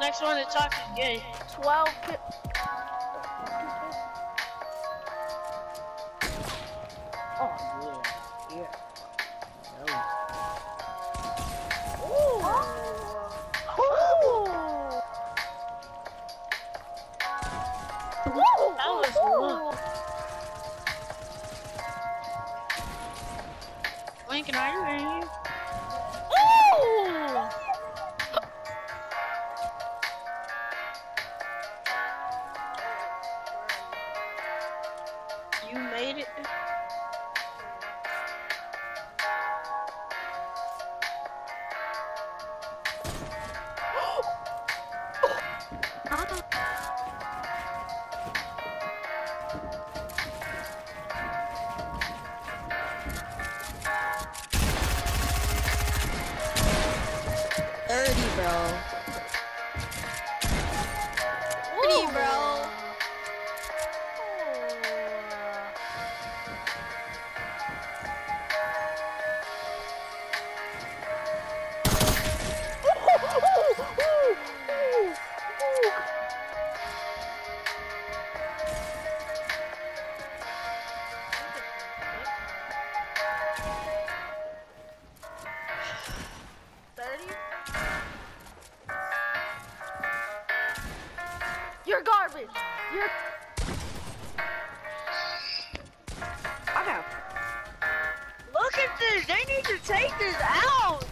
next one that talks is gay. 12 kills. Oh yeah. Ooh. That was one. Lincoln, are you ready? Ooh. You made it. Bro. Bro. You're garbage. You're. Look at this. They need to take this out.